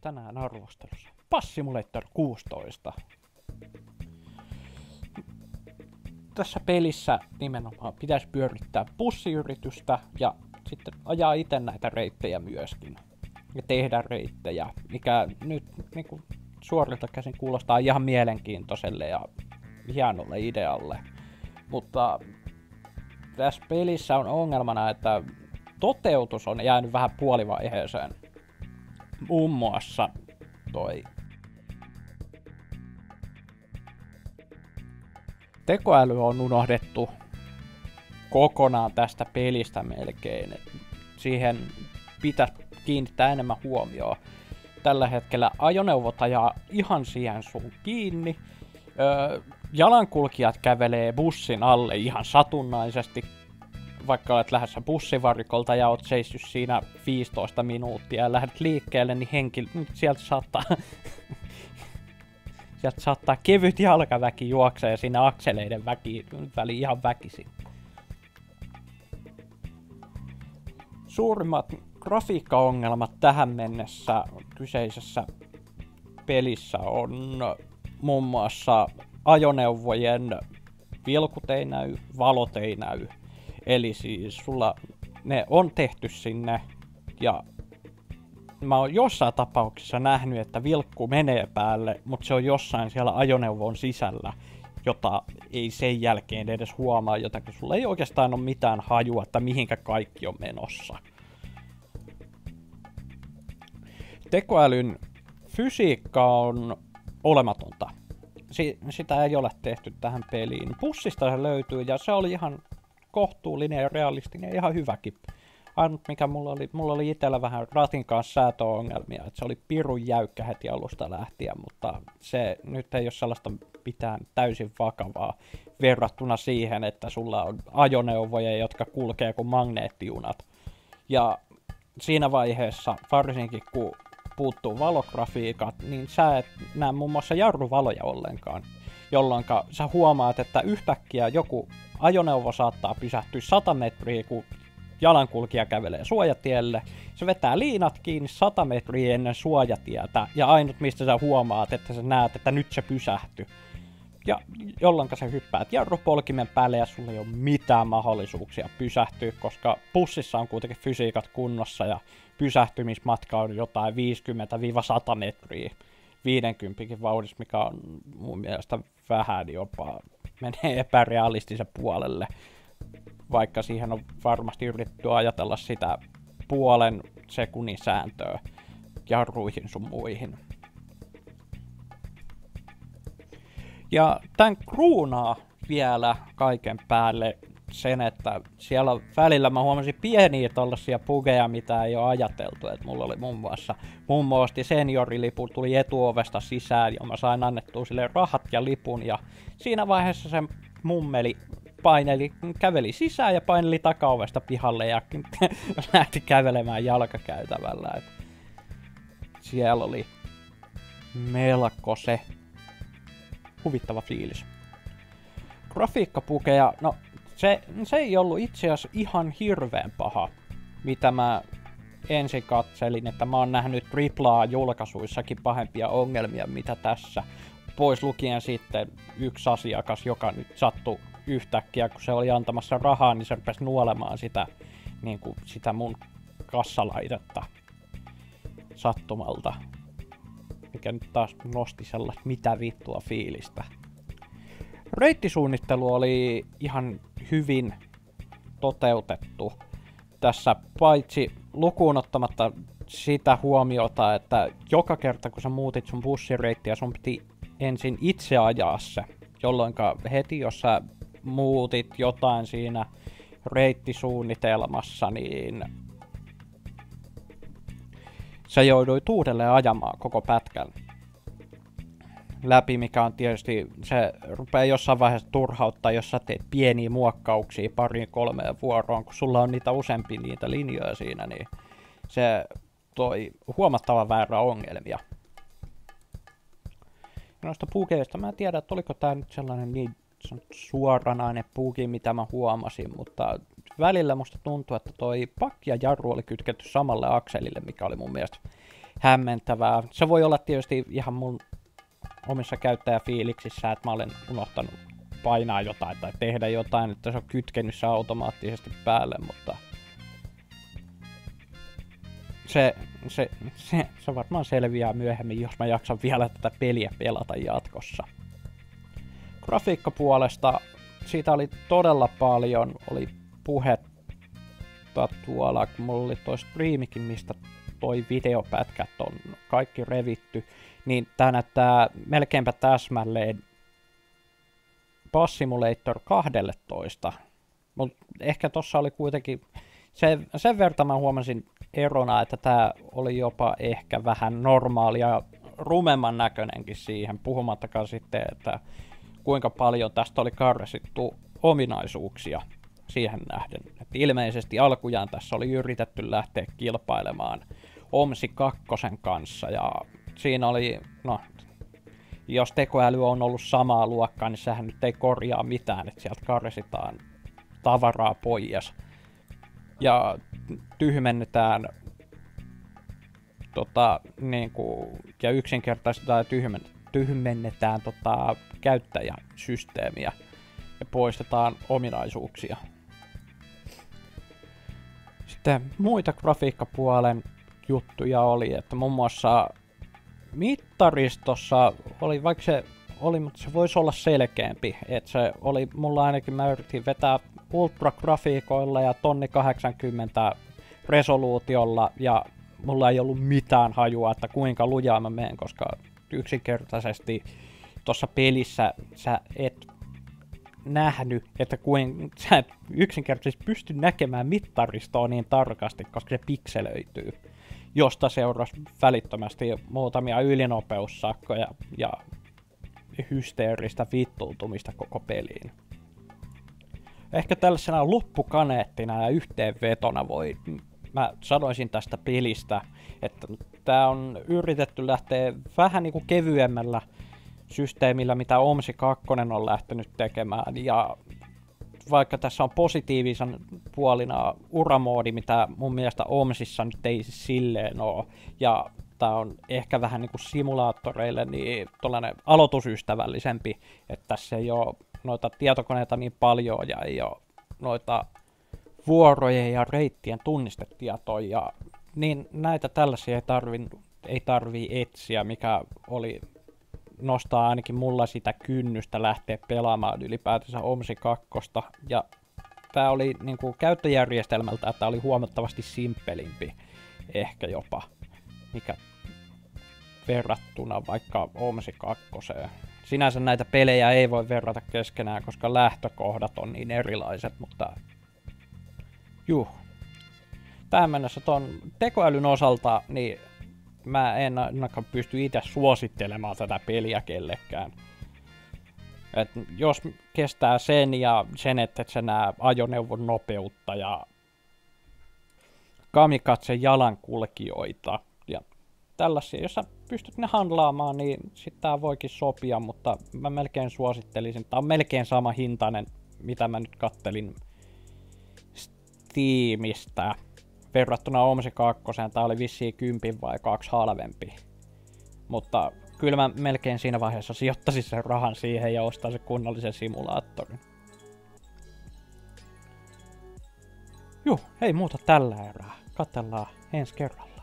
tänään arvostelussa Pass Simulator 16. Tässä pelissä nimenomaan pitäisi pyörittää bussiyritystä ja sitten ajaa itse näitä reittejä myöskin. Ja tehdä reittejä, mikä nyt niin suorilta käsin kuulostaa ihan mielenkiintoiselle ja hienolle idealle. Mutta tässä pelissä on ongelmana, että toteutus on jäänyt vähän puolivaiheeseen. Muun muassa toi tekoäly on unohdettu kokonaan tästä pelistä melkein. Siihen pitäisi kiinnittää enemmän huomioon. Tällä hetkellä ajoneuvot ajaa ihan siihen sun kiinni. Jalankulkijat kävelee bussin alle ihan satunnaisesti, vaikka olet lähdössä bussivarikolta ja oot seissyt siinä 15 minuuttia ja lähdet liikkeelle, niin sieltä saattaa kevyt jalkaväki juoksee siinä akseleiden väliin ihan väkisin. Suurimmat grafiikkaongelmat tähän mennessä kyseisessä pelissä on muun muassa ajoneuvojen vilkut ei näy, valot ei näy. Eli siis ne on tehty sinne ja mä oon jossain tapauksessa nähnyt, että vilkku menee päälle, mutta se on jossain siellä ajoneuvon sisällä, jota ei sen jälkeen edes huomaa, jotakin sulla ei oikeastaan ole mitään hajua, että mihinkä kaikki on menossa. Tekoälyn fysiikka on olematonta. Sitä ei ole tehty tähän peliin. Bussista se löytyy ja se oli ihan kohtuullinen ja realistinen ja ihan hyväkin. Ainut mikä mulla oli itsellä vähän ratin kanssa säätöongelmia, että se oli pirun jäykkä heti alusta lähtien, mutta se nyt ei ole sellaista mitään täysin vakavaa verrattuna siihen, että sulla on ajoneuvoja, jotka kulkee kuin magneettijunat. Ja siinä vaiheessa, varsinkin kun puuttuu valografiikat, niin sä et näe muun muassa jarruvaloja ollenkaan, jolloin sä huomaat, että yhtäkkiä joku ajoneuvo saattaa pysähtyä 100 metriä, kun jalankulkija kävelee suojatielle. Se vetää liinat kiinni 100 metriä ennen suojatietä, ja ainut mistä sä huomaat, että sä näet, että nyt se pysähtyi. Ja jolloin sä hyppäät jarrupolkimen päälle ja sulla ei ole mitään mahdollisuuksia pysähtyä, koska bussissa on kuitenkin fysiikat kunnossa ja pysähtymismatka on jotain 50-100 metriä 50 vauhdissa, mikä on mun mielestä vähän jopa menee epärealistisen puolelle, vaikka siihen on varmasti yritetty ajatella sitä puolen sekunnin sääntöä jarruihin sun muihin. Ja tän kruunaa vielä kaiken päälle sen, että siellä välillä mä huomasin pieniä tollasia bugeja, mitä ei ole ajateltu. Et mulla oli muun muassa seniorilipu tuli etuovesta sisään ja mä sain annettua sille rahat ja lipun. Ja siinä vaiheessa se mummeli käveli sisään ja paineli takaovesta pihalle ja lähti kävelemään jalkakäytävällä. Et siellä oli melko se huvittava fiilis. Grafiikkapukeja, no se ei ollut itse asiassa ihan hirveän paha, mitä mä ensin katselin, että mä oon nähnyt AAA-julkaisuissakin pahempia ongelmia, mitä tässä. Pois lukien sitten yksi asiakas, joka nyt sattui yhtäkkiä, kun se oli antamassa rahaa, niin se rupesi nuolemaan sitä mun kassalaitetta sattumalta. Mikä nyt taas nosti sellaista mitä vittua fiilistä. Reittisuunnittelu oli ihan hyvin toteutettu tässä, paitsi lukuun ottamatta sitä huomiota, että joka kerta kun sä muutit sun bussireittiä, sun piti ensin itse ajaa se, jolloin heti jos sä muutit jotain siinä reittisuunnitelmassa, niin sä jouduit uudelleen ajamaan koko pätkän läpi, mikä on tietysti, se rupeaa jossain vaiheessa turhauttaa, jos sä teet pieniä muokkauksia 2-3 vuoroon, kun sulla on useampia niitä linjoja siinä, niin se toi huomattavan väärä ongelmia. Noista bugeista mä en tiedä, että oliko tää nyt sellainen niin suoranainen bugi, mitä mä huomasin, mutta välillä musta tuntuu, että toi pakki ja jarru oli kytketty samalle akselille, mikä oli mun mielestä hämmentävää. Se voi olla tietysti ihan mun omissa käyttäjäfiiliksissä, että mä olen unohtanut painaa jotain tai tehdä jotain, että se on kytkenyt se automaattisesti päälle, mutta se varmaan selviää myöhemmin, jos mä jaksan vielä tätä peliä pelata jatkossa. Grafiikkapuolesta siitä oli todella paljon, oli puhetta tuolla, kun mulla oli toi striimikin, mistä toi videopätkät on kaikki revitty, niin tää näyttää melkeinpä täsmälleen Bus Simulator 12. Mut ehkä tossa oli kuitenkin sen verran mä huomasin erona, että tää oli jopa ehkä vähän normaalia rumemman näköinenkin siihen, puhumattakaan sitten, että kuinka paljon tästä oli karsittu ominaisuuksia siihen nähden. Et ilmeisesti alkujaan tässä oli yritetty lähteä kilpailemaan OMSI 2 kanssa, ja siinä oli, no, jos tekoäly on ollut samaa luokkaa, niin sehän nyt ei korjaa mitään, että sieltä karsitaan tavaraa pois. Ja tyhmennetään ja yksinkertaistetaan ja tyhmennetään käyttäjäsysteemiä ja poistetaan ominaisuuksia. Sitten muita grafiikkapuolen juttuja oli, että muun muassa mittaristossa oli, vaikka se oli, mutta se voisi olla selkeämpi, että se oli, mulla ainakin mä yritin vetää ultragrafiikoilla ja 1080 resoluutiolla, ja mulla ei ollut mitään hajua, että kuinka lujaa mä menen, koska yksinkertaisesti tuossa pelissä sä et nähnyt, että sä et yksinkertaisesti pysty näkemään mittaristoa niin tarkasti, koska se pikselöityy, josta seurasi välittömästi muutamia ylinopeussakkoja ja hysteeristä vittuutumista koko peliin. Ehkä tällaisena loppukaneettina ja yhteenvetona mä sanoisin tästä pelistä, että tää on yritetty lähteä vähän niinku kevyemmällä systeemillä, mitä OMSI 2 on lähtenyt tekemään, ja vaikka tässä on positiivisen puolina uramoodi, mitä mun mielestä OMSissa nyt ei silleen oo, ja tää on ehkä vähän niinku simulaattoreille niin tollanen aloitusystävällisempi, että tässä ei oo noita tietokoneita niin paljon ja ei oo noita vuorojen ja reittien tunnistetietoja, niin näitä tällaisia ei tarvii etsiä, mikä oli nostaa ainakin mulla sitä kynnystä lähteä pelaamaan ylipäätänsä OMSI 2. Ja tää oli niinku käyttöjärjestelmältä, että oli huomattavasti simppelimpi ehkä jopa, mikä verrattuna vaikka OMSI 2. Sinänsä näitä pelejä ei voi verrata keskenään, koska lähtökohdat on niin erilaiset, mutta tähän mennessä ton tekoälyn osalta, niin mä en ainakaan pysty itse suosittelemaan tätä peliä kellekään. Et jos kestää sen ja sen, että et sä nää ajoneuvon nopeutta ja kamikaze jalankulkijoita ja tällaisia, jos sä pystyt ne handlaamaan, niin sit tää voikin sopia, mutta mä melkein suosittelisin, tää on melkein sama hintainen, mitä mä nyt kattelin Steamista. Verrattuna OMSI 2, tää oli vissiin 10 vai 2 halvempi. Mutta kyllä mä melkein siinä vaiheessa sijoittaisin sen rahan siihen ja ostaisin kunnollisen simulaattorin. Ei muuta tällä erää. Katsellaan ensi kerralla.